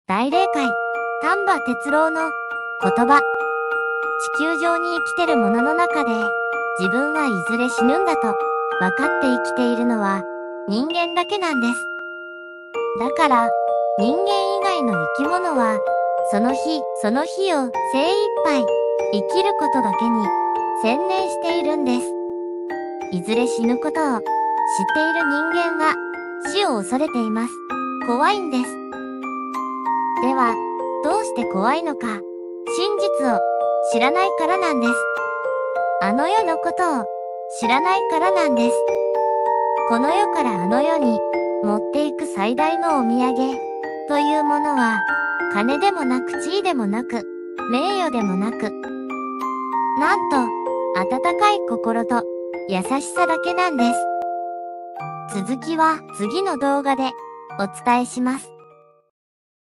大霊界、丹波哲郎の言葉。地球上に生きてるものの中で、自分はいずれ死ぬんだと分かって生きているのは人間だけなんです。だから、人間以外の生き物は、その日その日を精一杯生きることだけに専念しているんです。いずれ死ぬことを知っている人間は死を恐れています。怖いんです。では、どうして怖いのか。真実を知らないからなんです。あの世のことを知らないからなんです。この世からあの世に持っていく最大のお土産というものは、金でもなく地位でもなく、名誉でもなく、なんと、温かい心と優しさだけなんです。続きは次の動画でお伝えします。